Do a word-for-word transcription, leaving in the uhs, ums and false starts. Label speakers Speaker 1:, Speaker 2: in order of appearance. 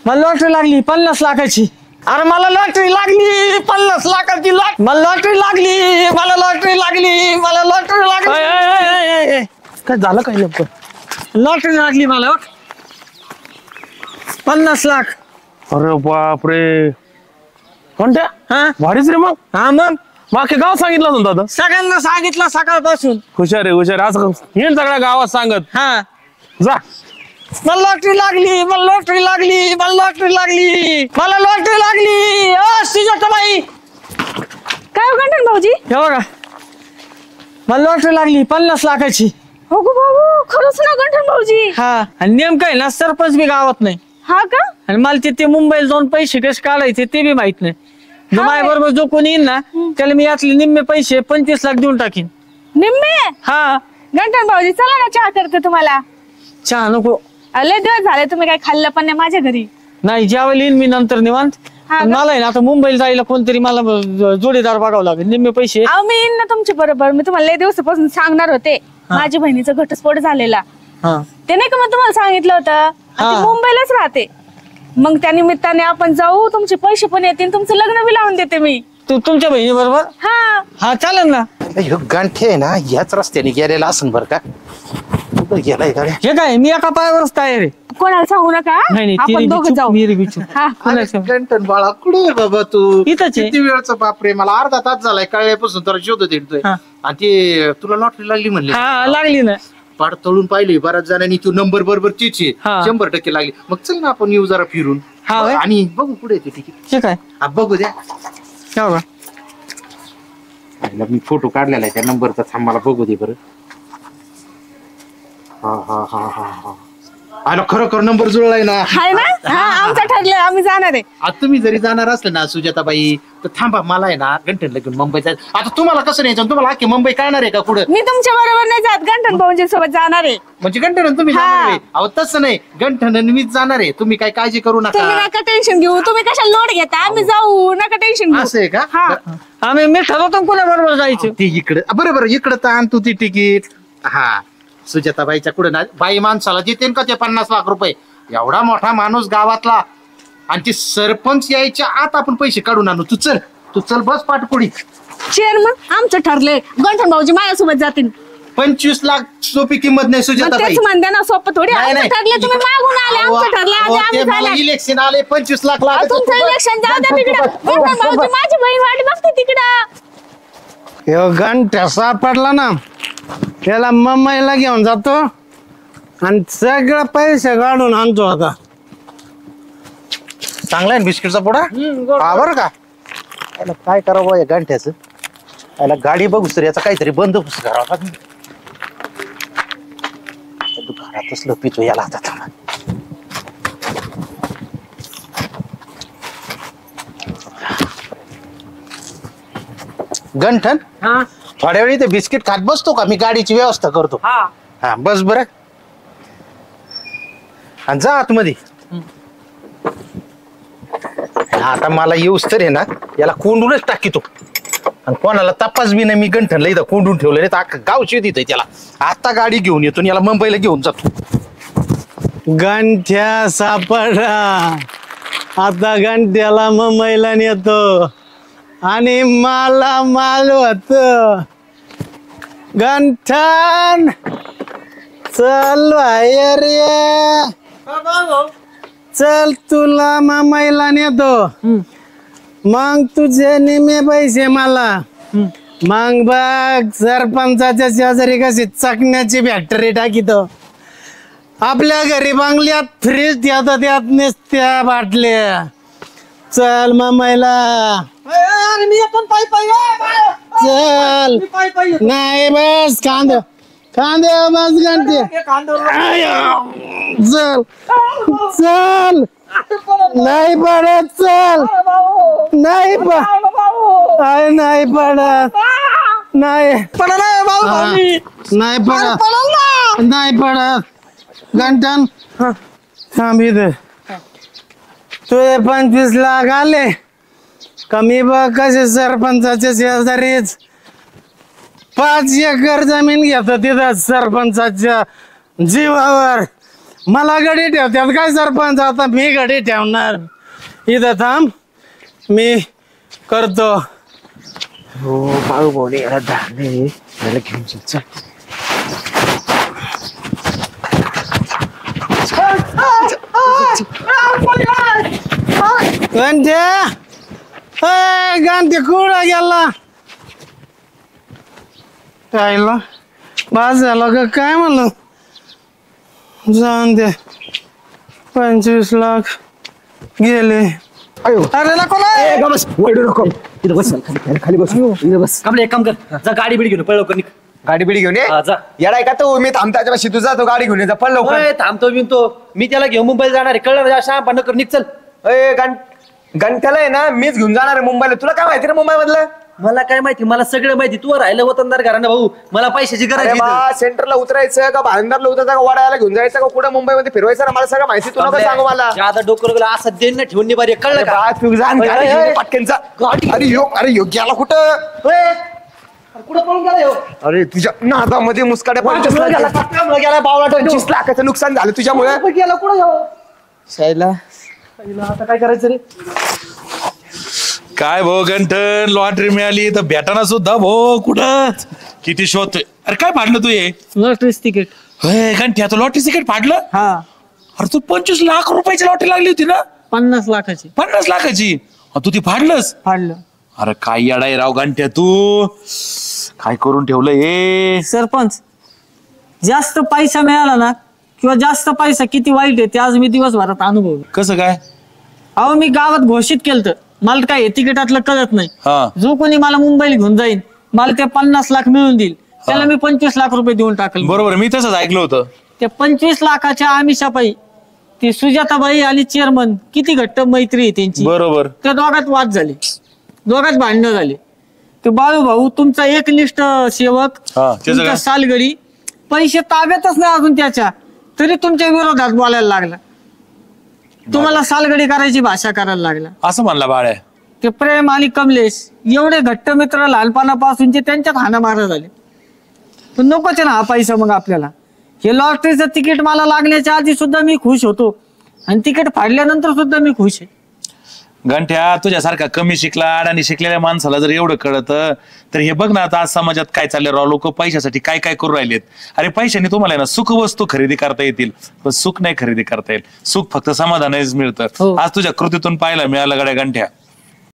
Speaker 1: मला लॉटरी लागली पन्नास लाखाची. अरे मला लॉटरी लागली पन्नास लाखाची. लॉट मला लॉटरी लागली मला लॉटरी लागली मला लॉटरी लागली.
Speaker 2: काय झालं काय नेमकं?
Speaker 1: लॉटरी लागली मला पन्नास लाख.
Speaker 2: अरे बापरे कोणत्या
Speaker 1: हा
Speaker 2: भारीच रे मग.
Speaker 1: हा मग
Speaker 2: बाकी गाव सांगितलं होतं दादा.
Speaker 1: सगळ्यांना सांगितलं सकाळपासून.
Speaker 2: हुशार आहे हुशार असं येईल सगळ्या गावात सांगत
Speaker 1: हा
Speaker 2: जा.
Speaker 1: मला लॉटरी लागली मला लॉटरी लागली मला लॉटरी लागली मला लॉटरी लागली. अ सुजाताबाई
Speaker 3: काय हो गंठन भाऊजी?
Speaker 1: हे बघा मला लॉटरी लागली पन्नास लाखाची.
Speaker 3: हो गो बाबू खरंच ना गंठन भाऊजी?
Speaker 1: हा आणि नेमकं आहे ना सरपंच बी गावात नाही.
Speaker 3: हा का?
Speaker 1: आणि मला ते ते मुंबईला जाऊन पैसे कसे काढायचे ते बी माहित नाही. जो माझ्या बरोबर जो कोणी येईल ना त्याला मी यातले निम्मे पैसे पंचवीस लाख देऊन टाकीन.
Speaker 3: निम्मे?
Speaker 1: हा
Speaker 3: गंठन भाऊजी चला ना चहा करते तुम्हाला.
Speaker 1: चहा नको.
Speaker 3: लय दिवस झाले तुम्ही काही खाल्लं पण नाही माझ्या घरी.
Speaker 1: नाही जेवायला येईन मी नंतर निवांत.
Speaker 3: हा
Speaker 1: पण मला आहे ना आता मुंबईला जायला कोणतरी मला जोडीदार बघावं लागेल. निम्मे पैसे
Speaker 3: अहो मी येईन ना तुमच्या बरोबर. मी तुम्हाला लय दिवसापासून सांगणार होते माझ्या बहिणीचा घटस्फोट झालेला.
Speaker 1: हा
Speaker 3: ते नाही का मग तुम्हाला सांगितलं होतं. ती मुंबईलाच राहते. मग त्या निमित्ताने आपण जाऊ तुमचे पैसे पण येतील तुमचं लग्न बी लावून देते मी.
Speaker 1: तू तुमच्या बहिणी बरोबर?
Speaker 3: हा
Speaker 1: हा चालेल ना.
Speaker 4: गांठे आहे ना याच रस्त्याने गेलेला असन बर का. गेलाय का
Speaker 1: हे काय मी एका पायावरच तयार आहे.
Speaker 3: कोणाला सांगू नका.
Speaker 1: नाही
Speaker 3: आपण
Speaker 1: नाही
Speaker 3: दोघं जाऊ.
Speaker 1: मी बिचू
Speaker 3: हा
Speaker 4: गंठन बाळा कुठे आहे बाबा तू?
Speaker 1: इथंच आहे.
Speaker 4: किती वेळचं बापरे मला अर्धा तास झालाय कळल्यापासून तर शोधत येतोय.
Speaker 1: हा.
Speaker 4: आणि ते तुला लॉटरी लागली म्हणले
Speaker 1: हा लागली ना.
Speaker 4: पाड तळून पाहिली बऱ्याच जणांनी तू नंबर बरोबर तीच आहे.
Speaker 1: हा.
Speaker 4: शंभर टक्के लागली. मग चल ना आपण येऊ जरा फिरून.
Speaker 1: हा होय?
Speaker 4: आणि बघू कुठे येते तिकीट.
Speaker 1: हे काय
Speaker 4: हा, बघू द्या.
Speaker 1: हे बघा.
Speaker 4: आईला मी फोटो काढलेला आहे त्या नंबरचा. थांब मला बघू दे बरं. हा हा हा हा हा आला खरोखर नंबर जुळलाय ना.
Speaker 3: हाय ना. हा आमचं ठरलंय आम्ही जाणार आहे.
Speaker 4: आता तुम्ही जरी जाणार असले ना सुजाताबाई तर थांबा. मला आहे ना गंठन लगेच मुंबई जायचं. आता तुम्हाला कसं नाही तुम्हाला अख्खी मुंबई कळणार आहे का कुठं?
Speaker 3: मी तुमच्या बरोबर नाही जात गंठन भाऊजी सोबत जाणार आहे.
Speaker 4: म्हणजे गंठन तुम्ही
Speaker 3: हा.
Speaker 4: जाणार आहे? अहो तसं नाही गंठन मीच जाणार आहे. तुम्ही काय काळजी करू
Speaker 3: तुम्ही
Speaker 4: नका.
Speaker 3: नका टेन्शन घेऊ. तुम्ही कशाला लोड घेता? आम्ही जाऊ नका टेन्शन घेऊ.
Speaker 4: असं आहे का?
Speaker 3: हा.
Speaker 1: आम्ही मी ठरवतो कोणा बरोबर जायचं.
Speaker 4: ती इकडे बरं बरं इकडे तर आण तू ती तिकीट. हा सुजाताबाईच्या कुठे ना बाई माणसाला देते का ते पन्नास लाख रुपये? एवढा मोठा माणूस गावातला आणि ती सरपंच यायच्या आत आपण पैसे काढून आणू. तू चल तू चल बस पाठपुडी.
Speaker 3: चेअरमन आमचं ठरलंय गंठन भाऊजी माझ्यासोबत जातील.
Speaker 4: पंचवीस लाख सोपी किंमत नाही
Speaker 3: मग
Speaker 4: सुजाताबाई.
Speaker 3: तेच म्हणते ना सोपं थोडी.
Speaker 4: नाही,
Speaker 3: आमचं
Speaker 4: नाही.
Speaker 3: ठरलं तुम्ही मागून आले. आमचं ठरलं आधी आम्ही झालं.
Speaker 4: इलेक्शन आले पंचवीस लाख
Speaker 3: अहो, तुमचं इलेक्शन जाऊ द्या तिकडं. गंठन भाऊजी माझी बहीण वाट बघते तिकडं.
Speaker 5: घंटा सापडला ना त्याला मुंबईला घेऊन जातो आणि सगळं पैसे काढून आणतो. आता
Speaker 4: चांगला आहे बिस्किटचा पुडा. हा बरं का याला काय करावं या गांठ्याचं. याला गाडी बघू तर याचा काहीतरी बंदोबस्त करावा. तू घरातच लपितो याला आता. थांबा गंठन
Speaker 1: हा
Speaker 4: थोड्या वेळी ते बिस्किट खात बसतो का? मी गाडीची व्यवस्था करतो.
Speaker 1: हा
Speaker 4: हा बस बरं. आणि जा आतमध्ये. आता मला येऊस तर आहे ना याला कोंडूनच टाकीतो. आणि कोणाला तपास बी नाही. मी गंठनला इथं कोंडून ठेवलं नाही तर गाव शेत येतंय त्याला. आता गाडी घेऊन येतो याला मुंबईला घेऊन जातो.
Speaker 5: गंठ्या सापडा. आता गंठ्याला मुंबईला नेतो आणि मला माल होत. गंठन चल बाहेर ये. चल तुला मुंबईला नेतो. मग तुझे निमे पैसे मला. मग बघ सरपंचाच्या शेजारी कशी चकण्याची फॅक्टरी टाकीतो. आपल्या घरी बांगल्यात फ्रीज ठेवतो त्यात नुसत्या बाटल्या. चल मुंबईला
Speaker 1: मी पण पाय पाय
Speaker 5: चल.
Speaker 1: पाय पाय
Speaker 5: नाही बस कांदे कांदे बस घंटे. चल चल नाही पडत. चल नाही पड नाही पडत. नाही
Speaker 1: पडा नाही भाऊ
Speaker 5: हा.
Speaker 1: भाऊ.
Speaker 5: नाही पडत नाही पडत. घंटन थांब इथे. तुझे पंचवीस लाख आले कमी बघ कसे सरपंचाच्या शेजारीच पाच एकर जमीन घेतो तिथं सरपंचाच्या जीवावर. मला गडी ठेवत्यात काय सरपंच? आता मी गडी ठेवणार. इथं थांब, मी करतो.
Speaker 1: हो बाळू भाऊ याला धारणे याला घेऊन चल चल.
Speaker 5: गंठ्या, ए गंठ्या कुठं गेला? कायला बाज झाला का काय म्हणलं? जाऊन दे, पंचवीस लाख गेले. अरे नको ना.
Speaker 1: बस वळू नको इथं बस खाली खाली बस इथं बस.
Speaker 6: आपलं एक काम कर, जा गाडी बिडी घेऊन पळ लवकर निघ.
Speaker 1: गाडी बिडी घेऊन ये.
Speaker 6: हा, जा.
Speaker 1: येडाय का तो? मी थांबता पाशी तू जातो गाडी घेऊन ये जा पण लवकर.
Speaker 6: ओय, थांबतो बिनतो मी त्याला घेऊन मुंबईला जाणार आहे, कळलं ना? शाम पण कर, निघ चल.
Speaker 1: ए गण गणत्याला आहे ना मीच घेऊन जाणार आहे मुंबईला. तुला काय माहिती रे मुंबई मधलं?
Speaker 6: मला काय माहिती, मला सगळं माहिती. तू राहिलं वतनदार घराणं भाऊ, मला पैशाची गरज आहे इथं.
Speaker 1: सेंटरला उतरायचं का भांडारला उतरायचं का वडाळ्याला घेऊन जायचं का कुठं मुंबईमध्ये फिरवायचं ना मला सगळं माहिती. तुला काय सांगू मला?
Speaker 6: आता डोकर गेला असं देण ना ठेवून बरे, कळलं का?
Speaker 1: बा, तू जा न गाडी घेऊन ये पटकनचा. अरे यो अरे योग्य आला कुठं?
Speaker 6: ओय, कुठं पळून गेला ह्यो?
Speaker 1: अरे तुझ्या नादामध्ये मुस्काड्या पंचवीस
Speaker 6: गेला,
Speaker 1: लाख
Speaker 6: पटकन गेला बावळा
Speaker 1: पंचवीस लाखाचं नुकसान झालं तुझ्यामुळे.
Speaker 6: गेला कुठं ह्यो?
Speaker 1: शायला
Speaker 6: आता काय करायचं रे?
Speaker 7: काय भो गंठन, लॉटरी मिळाली तर भेटाना सुद्धा भो कुठं किती शोधतोय. अरे काय फाडलं तू हे?
Speaker 5: लॉटरीच तिकीट.
Speaker 7: होय गंठ्या, तू लॉटरी तिकीट फाडलं?
Speaker 5: हा,
Speaker 7: अरे तू पंचवीस लाख रुपयाची लॉटरी लागली होती ना?
Speaker 5: पन्नास लाखाची
Speaker 7: पन्नास लाखाची अन तू ती फाडलंस?
Speaker 5: फाडलं.
Speaker 7: अरे काय येडाय राव गंठ्या तू, काय करून ठेवलं हे?
Speaker 8: सरपंच, जास्त पैसा मिळाला ना किंवा जास्त पैसा किती वाईट आहे ते आज मी दिवसभरात अनुभवलं.
Speaker 7: कसं काय?
Speaker 8: अहो मी गावात घोषित केलं, मला काय तिकीटातलं कळत नाही.
Speaker 7: हा.
Speaker 8: जो कोणी मला मुंबईला घेऊन जाईल मला ते पन्नास लाख मिळून देईल, त्याला मी पंचवीस लाख रुपये देऊन टाकले.
Speaker 7: बरोबर, मी तसंच ऐकलं होतं.
Speaker 8: त्या पंचवीस लाखाच्या आमिषापायी ती सुजाताबाई आणि चेअरमन किती घट्ट मैत्री आहे त्यांची.
Speaker 7: बरोबर.
Speaker 8: त्या दोघात वाद झाले, दोघात भांडणं झाले. ते बाळू भाऊ तुमचा एकनिष्ठ सेवक,
Speaker 7: हा, त्याचं
Speaker 8: तुमचा
Speaker 7: काय?
Speaker 8: सालगडी, पैसे ताब्यातच नाही अजून त्याच्या, तरी तुमच्या विरोधात बोलायला लागला. तुम्हाला सालगडी करायची भाषा करायला लागला.
Speaker 7: असं म्हणला बाळ्या.
Speaker 8: ते प्रेम आणि कमलेश एवढे घट्ट मित्र लहानपणापासूनचे त्यांच्यात हाणामारा झाले. पण नकोच ना हा पैसा मग आपल्याला. हे लॉटरीचं तिकीट मला लागण्याच्या आधी सुद्धा मी खुश होतो आणि तिकीट फाडल्यानंतर सुद्धा मी खुश आहे.
Speaker 7: गंठ्या, तुझ्यासारखा कमी शिकला आणि शिकलेल्या माणसाला जर एवढं कळतं तर हे बघ ना आता आज समाजात काय चाललंय राव. लोक पैशासाठी काय काय करू राहिलेत. अरे पैशाने तुम्हाला ना सुख वस्तू खरेदी करता येतील पण सुख नाही खरेदी करता येईल. सुख फक्त समाधानच मिळतं. आज तुझ्या कृतीतून पाहायला मिळालं गड्या गंठ्या.